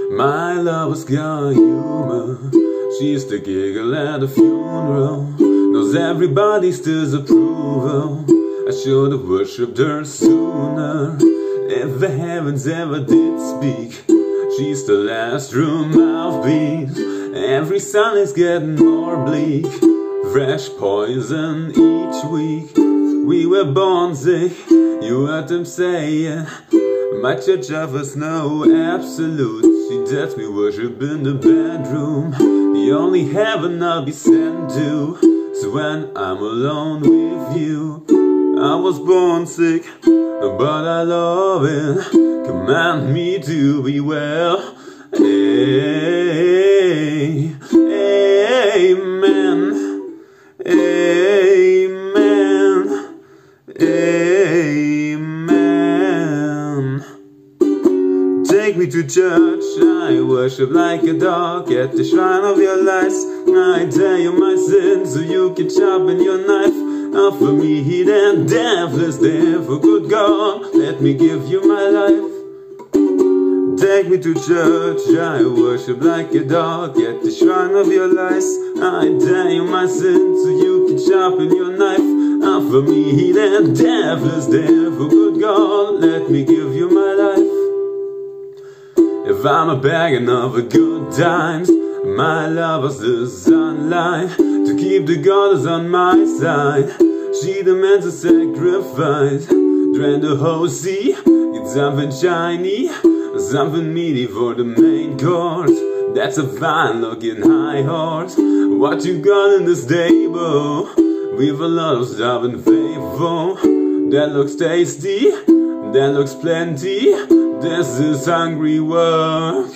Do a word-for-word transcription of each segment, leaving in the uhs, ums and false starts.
My lover's got humor. She used to giggle at a funeral, knows everybody's disapproval. I should have worshipped her sooner. If the heavens ever did speak, she's the last true mouthpiece. Every sun is getting more bleak, fresh poison each week. We were born sick, you heard them say. My church offers no absolute. She lets me worship in the bedroom, the only heaven I'll be sent to. So when I'm alone with you, I was born sick, but I love it. Command me to be well. Amen. Amen. Amen. Take me to church, I worship like a dog at the shrine of your lies. I tell you my sins so you can sharpen your knife. Offer me heat and deathless death. For good God, let me give you my life. Take me to church, I worship like a dog at the shrine of your lies. I tell you my sins so you can sharpen your knife. Offer me heat and deathless death. For good God, let me give you my life. If I'm a begging of a good times, my lover's the sunlight. To keep the goddess on my side, she demands a sacrifice. Drain the Hozier, get something shiny, something meaty for the main course. That's a fine looking high horse. What you got in the stable? We've a lot of stubborn faithful. That looks tasty, that looks plenty. This is hungry work.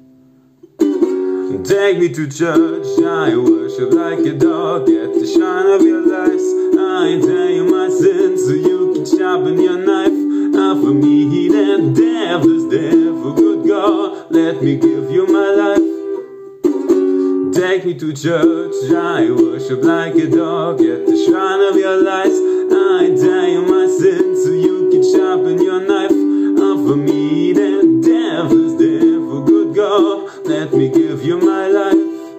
Take me to church, I worship like a dog at the shrine of your lies. I tell you my sins so you can sharpen your knife. Offer me heat and deathless death. For good God, let me give you my life. Take me to church, I worship like a dog at the shrine of your lies. I tell you my sins so you can sharpen your knife. Offer me heat and deathless death. For good God, let me give you my life.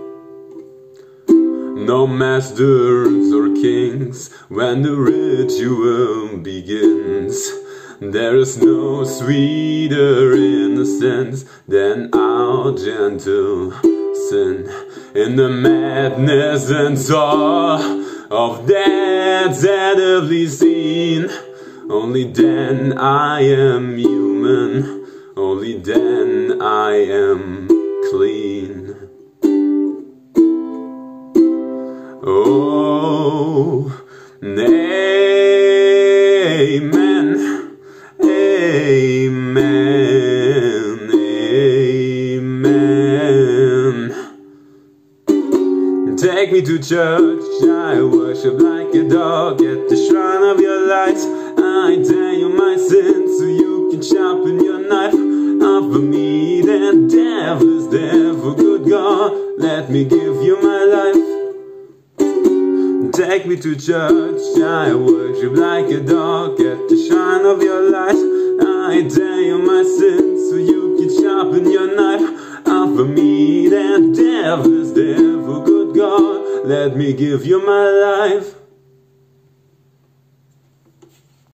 No masters or kings when the ritual begins. There is no sweeter innocence than our gentle sin. In the madness and awe of that deadly scene, only then I am human, only then I am clean. Oh, amen, amen, amen. Take me to church, I worship like a dog at the shrine of your light. I tell you my sins so you can sharpen your knife. Offer me that deathless death. For good God, let me give you my life. Take me to church, I worship like a dog at the shrine of your light. I tell you my sins so you can sharpen your knife. Offer me that deathless death. For good God, let me give you my life.